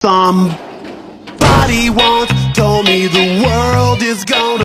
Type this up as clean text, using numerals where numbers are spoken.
Somebody once told me the world is gone.